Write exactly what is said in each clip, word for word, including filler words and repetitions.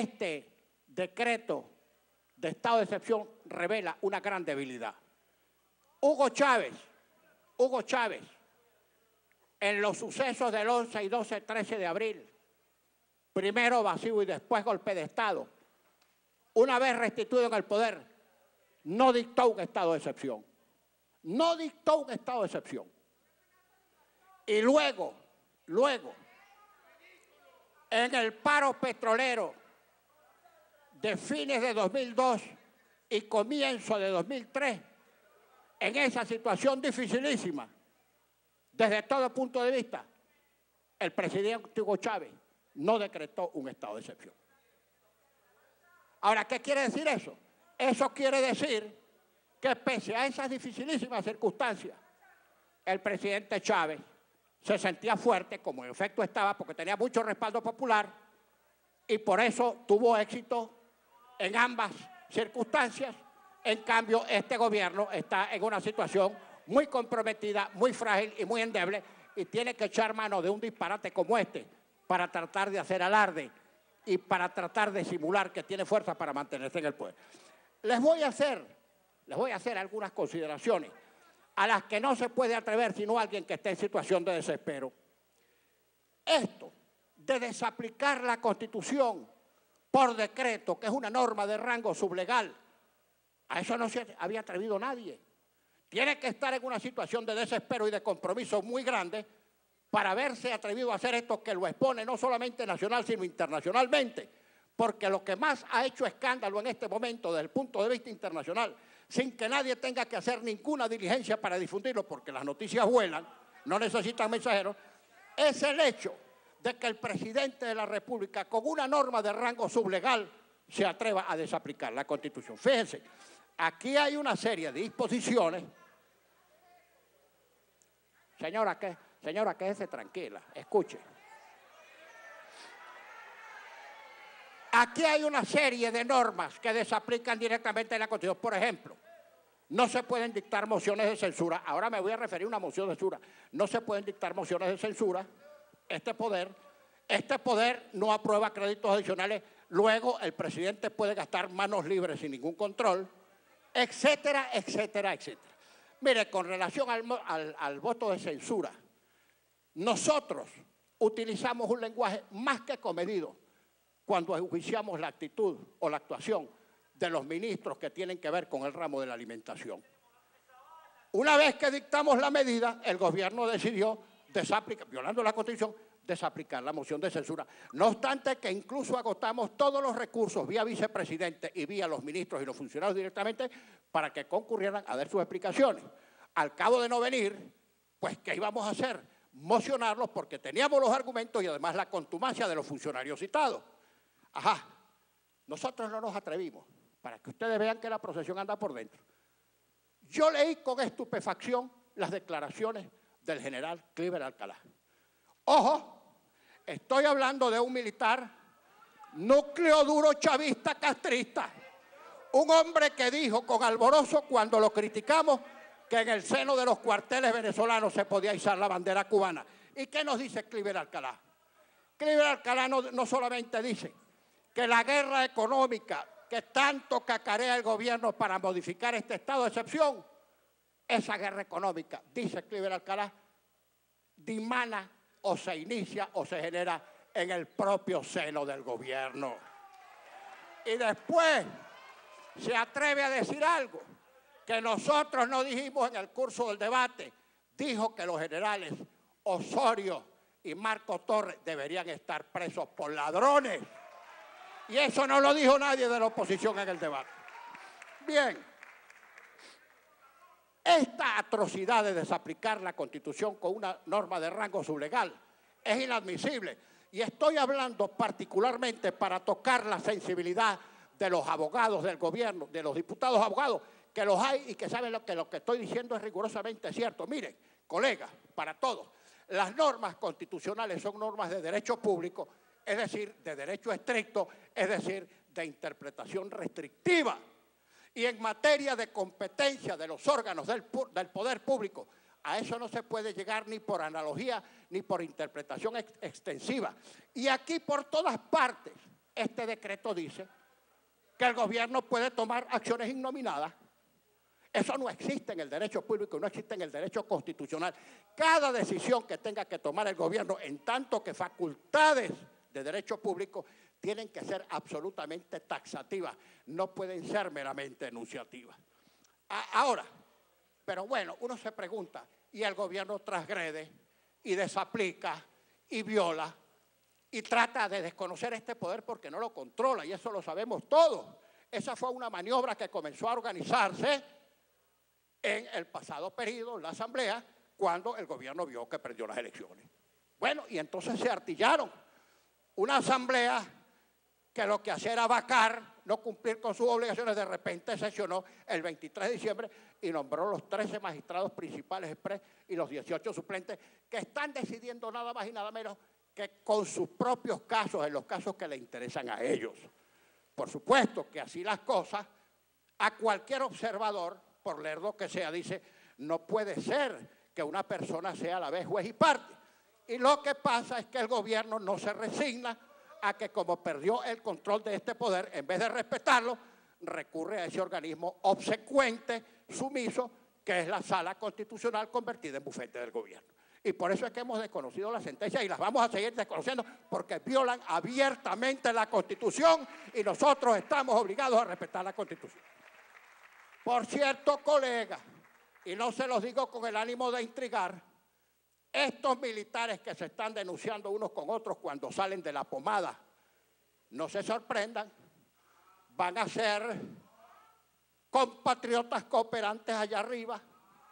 Este decreto de estado de excepción revela una gran debilidad. Hugo Chávez, Hugo Chávez, en los sucesos del once y doce, trece de abril, primero vacío y después golpe de Estado, una vez restituido en el poder, no dictó un estado de excepción. No dictó un estado de excepción. Y luego, luego, en el paro petrolero de fines de dos mil dos y comienzo de dos mil tres, en esa situación dificilísima, desde todo punto de vista, el presidente Hugo Chávez no decretó un estado de excepción. Ahora, ¿qué quiere decir eso? Eso quiere decir que pese a esas dificilísimas circunstancias, el presidente Chávez se sentía fuerte, como en efecto estaba, porque tenía mucho respaldo popular, y por eso tuvo éxito en ambas circunstancias. En cambio, este gobierno está en una situación muy comprometida, muy frágil y muy endeble, y tiene que echar mano de un disparate como este para tratar de hacer alarde y para tratar de simular que tiene fuerza para mantenerse en el poder. Les voy a hacer, les voy a hacer algunas consideraciones a las que no se puede atrever sino alguien que esté en situación de desespero. Esto de desaplicar la Constitución por decreto, que es una norma de rango sublegal, a eso no se había atrevido nadie. Tiene que estar en una situación de desespero y de compromiso muy grande para haberse atrevido a hacer esto que lo expone no solamente nacional sino internacionalmente, porque lo que más ha hecho escándalo en este momento desde el punto de vista internacional, sin que nadie tenga que hacer ninguna diligencia para difundirlo, porque las noticias vuelan, no necesitan mensajeros, es el hecho de que el presidente de la República, con una norma de rango sublegal, se atreva a desaplicar la Constitución. Fíjense, aquí hay una serie de disposiciones. Señora, ¿qué? Señora, quédese tranquila, escuche. Aquí hay una serie de normas que desaplican directamente la Constitución. Por ejemplo, no se pueden dictar mociones de censura. Ahora me voy a referir a una moción de censura. No se pueden dictar mociones de censura. Este poder, este poder no aprueba créditos adicionales. Luego el presidente puede gastar manos libres sin ningún control, etcétera, etcétera, etcétera. Mire, con relación al, al, al voto de censura, nosotros utilizamos un lenguaje más que comedido cuando enjuiciamos la actitud o la actuación de los ministros que tienen que ver con el ramo de la alimentación. Una vez que dictamos la medida, el gobierno decidió desaplicar, violando la Constitución, desaplicar la moción de censura. No obstante que incluso agotamos todos los recursos vía vicepresidente y vía los ministros y los funcionarios directamente para que concurrieran a dar sus explicaciones. Al cabo de no venir, pues ¿qué íbamos a hacer? Mocionarlos porque teníamos los argumentos y además la contumacia de los funcionarios citados. Ajá, nosotros no nos atrevimos, para que ustedes vean que la procesión anda por dentro. Yo leí con estupefacción las declaraciones del general Cliver Alcalá. Ojo, estoy hablando de un militar núcleo duro chavista castrista, un hombre que dijo con alborozo cuando lo criticamos que en el seno de los cuarteles venezolanos se podía izar la bandera cubana. ¿Y qué nos dice Cliver Alcalá? Cliver Alcalá no, no solamente dice que la guerra económica que tanto cacarea el gobierno para modificar este estado de excepción, esa guerra económica, dice Cliver Alcalá, dimana o se inicia o se genera en el propio seno del gobierno. Y después se atreve a decir algo que nosotros no dijimos en el curso del debate. Dijo que los generales Osorio y Marco Torres deberían estar presos por ladrones. Y eso no lo dijo nadie de la oposición en el debate. Bien, esta atrocidad de desaplicar la Constitución con una norma de rango sublegal es inadmisible. Y estoy hablando particularmente para tocar la sensibilidad de los abogados del gobierno, de los diputados abogados, que los hay y que saben lo que lo que estoy diciendo es rigurosamente cierto. Miren, colegas, para todos, las normas constitucionales son normas de derecho público, es decir, de derecho estricto, es decir, de interpretación restrictiva. Y en materia de competencia de los órganos del, del poder público, a eso no se puede llegar ni por analogía ni por interpretación ex extensiva. Y aquí por todas partes este decreto dice que el gobierno puede tomar acciones innominadas. Eso no existe en el derecho público, no existe en el derecho constitucional. Cada decisión que tenga que tomar el gobierno, en tanto que facultades de derecho público, tienen que ser absolutamente taxativas, no pueden ser meramente enunciativas. Ahora, pero bueno, uno se pregunta, y el gobierno transgrede y desaplica y viola y trata de desconocer este poder porque no lo controla, y eso lo sabemos todos. Esa fue una maniobra que comenzó a organizarse en el pasado periodo, en la Asamblea, cuando el gobierno vio que perdió las elecciones. Bueno, y entonces se artillaron una Asamblea que lo que hacía era vacar, no cumplir con sus obligaciones. De repente sesionó el veintitrés de diciembre y nombró los trece magistrados principales express y los dieciocho suplentes, que están decidiendo nada más y nada menos que con sus propios casos, en los casos que le interesan a ellos. Por supuesto que así las cosas, a cualquier observador, por lerdo que sea, dice, no puede ser que una persona sea a la vez juez y parte. Y lo que pasa es que el gobierno no se resigna a que, como perdió el control de este poder, en vez de respetarlo, recurre a ese organismo obsecuente, sumiso, que es la Sala Constitucional convertida en bufete del gobierno. Y por eso es que hemos desconocido las sentencias y las vamos a seguir desconociendo, porque violan abiertamente la Constitución y nosotros estamos obligados a respetar la Constitución. Por cierto, colega, y no se los digo con el ánimo de intrigar, estos militares que se están denunciando unos con otros cuando salen de la pomada, no se sorprendan, van a ser compatriotas cooperantes allá arriba.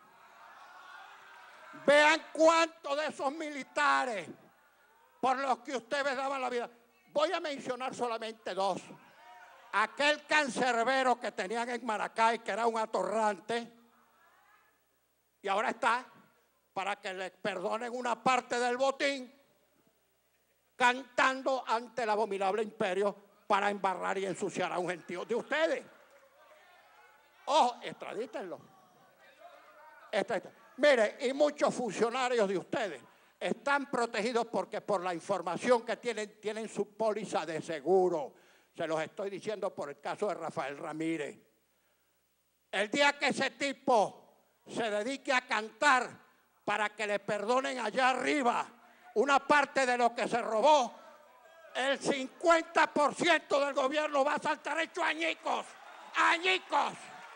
Vean cuántos de esos militares por los que ustedes daban la vida. Voy a mencionar solamente dos. Aquel cancerbero que tenían en Maracay, que era un atorrante, y ahora está para que les perdonen una parte del botín, cantando ante el abominable imperio para embarrar y ensuciar a un gentío de ustedes. Ojo, extradítenlo. Extradítenlo. Mire, y muchos funcionarios de ustedes están protegidos porque por la información que tienen, tienen su póliza de seguro. Se los estoy diciendo por el caso de Rafael Ramírez. El día que ese tipo se dedique a cantar para que le perdonen allá arriba una parte de lo que se robó, el cincuenta por ciento del gobierno va a saltar hecho añicos, añicos.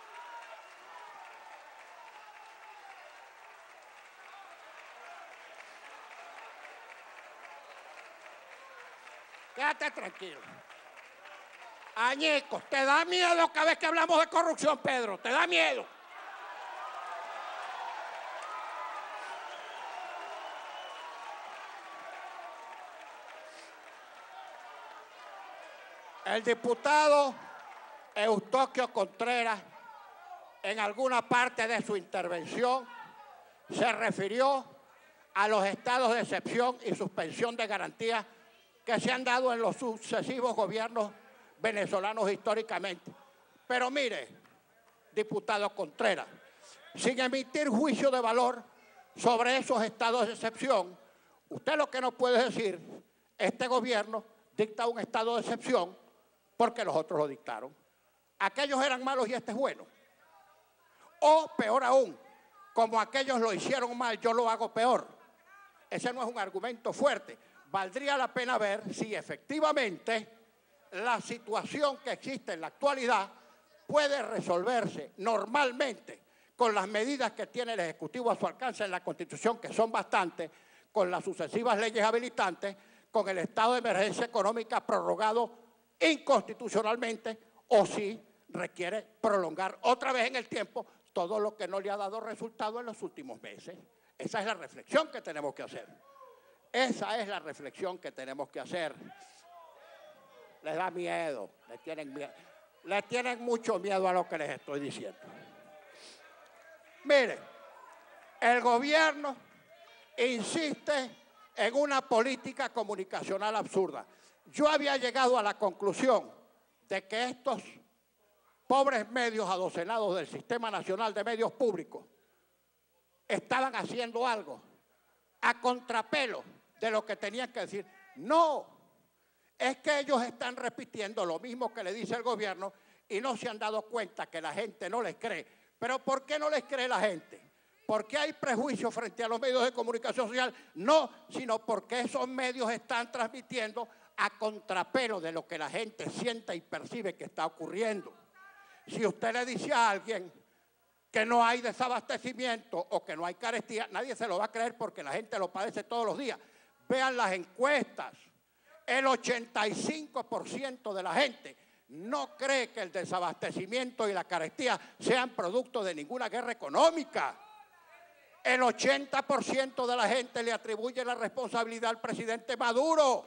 Quédate tranquilo. Añicos, te da miedo cada vez que hablamos de corrupción, Pedro, te da miedo. El diputado Eustoquio Contreras, en alguna parte de su intervención, se refirió a los estados de excepción y suspensión de garantías que se han dado en los sucesivos gobiernos venezolanos históricamente. Pero mire, diputado Contreras, sin emitir juicio de valor sobre esos estados de excepción, usted lo que no puede decir, este gobierno dicta un estado de excepción porque los otros lo dictaron. Aquellos eran malos y este es bueno. O peor aún, como aquellos lo hicieron mal, yo lo hago peor. Ese no es un argumento fuerte. Valdría la pena ver si efectivamente la situación que existe en la actualidad puede resolverse normalmente con las medidas que tiene el Ejecutivo a su alcance en la Constitución, que son bastantes, con las sucesivas leyes habilitantes, con el estado de emergencia económica prorrogado inconstitucionalmente, o si requiere prolongar otra vez en el tiempo todo lo que no le ha dado resultado en los últimos meses. Esa es la reflexión que tenemos que hacer. Esa es la reflexión que tenemos que hacer. Les da miedo, les tienen miedo. Les tienen mucho miedo a lo que les estoy diciendo. Mire, el gobierno insiste en una política comunicacional absurda. Yo había llegado a la conclusión de que estos pobres medios adocenados del Sistema Nacional de Medios Públicos estaban haciendo algo a contrapelo de lo que tenían que decir. No, es que ellos están repitiendo lo mismo que le dice el gobierno y no se han dado cuenta que la gente no les cree. ¿Pero por qué no les cree la gente? ¿Por qué hay prejuicio frente a los medios de comunicación social? No, sino porque esos medios están transmitiendo a contrapelo de lo que la gente siente y percibe que está ocurriendo. Si usted le dice a alguien que no hay desabastecimiento o que no hay carestía, nadie se lo va a creer porque la gente lo padece todos los días. Vean las encuestas. El ochenta y cinco por ciento de la gente no cree que el desabastecimiento y la carestía sean producto de ninguna guerra económica. El ochenta por ciento de la gente le atribuye la responsabilidad al presidente Maduro.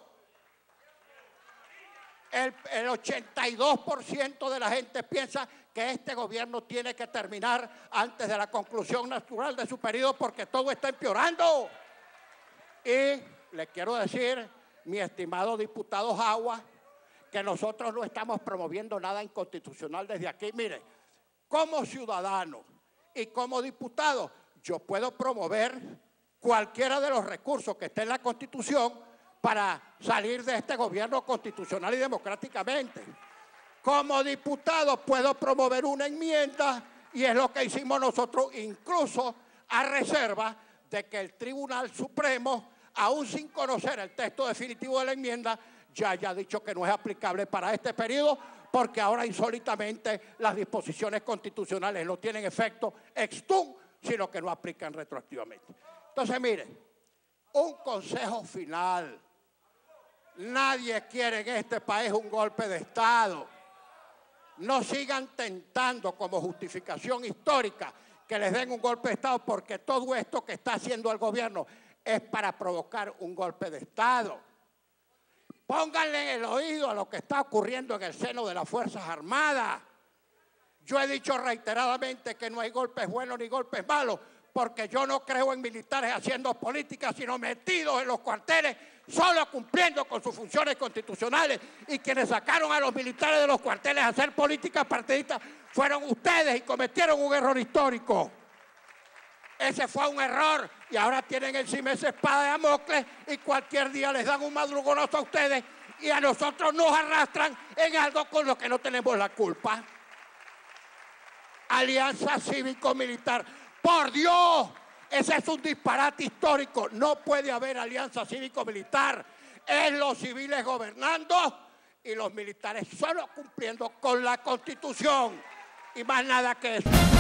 El, el ochenta y dos por ciento de la gente piensa que este gobierno tiene que terminar antes de la conclusión natural de su periodo porque todo está empeorando. Y le quiero decir, mi estimado diputado Jagua, que nosotros no estamos promoviendo nada inconstitucional desde aquí. Mire, como ciudadano y como diputado, yo puedo promover cualquiera de los recursos que esté en la Constitución para salir de este gobierno constitucional y democráticamente. Como diputado puedo promover una enmienda y es lo que hicimos nosotros, incluso a reserva de que el Tribunal Supremo, aún sin conocer el texto definitivo de la enmienda, ya haya dicho que no es aplicable para este periodo, porque ahora insólitamente las disposiciones constitucionales no tienen efecto ex tunc, sino que no aplican retroactivamente. Entonces, mire, un consejo final. Nadie quiere en este país un golpe de Estado. No sigan tentando como justificación histórica que les den un golpe de Estado, porque todo esto que está haciendo el gobierno es para provocar un golpe de Estado. Pónganle en el oído a lo que está ocurriendo en el seno de las Fuerzas Armadas. Yo he dicho reiteradamente que no hay golpes buenos ni golpes malos, porque yo no creo en militares haciendo política, sino metidos en los cuarteles, solo cumpliendo con sus funciones constitucionales. Y quienes sacaron a los militares de los cuarteles a hacer política partidista fueron ustedes y cometieron un error histórico. Ese fue un error y ahora tienen encima esa espada de Damocles y cualquier día les dan un madrugonazo a ustedes y a nosotros nos arrastran en algo con lo que no tenemos la culpa. Alianza cívico-militar. ¡Por Dios! Ese es un disparate histórico. No puede haber alianza cívico-militar. Es los civiles gobernando y los militares solo cumpliendo con la Constitución. Y más nada que eso.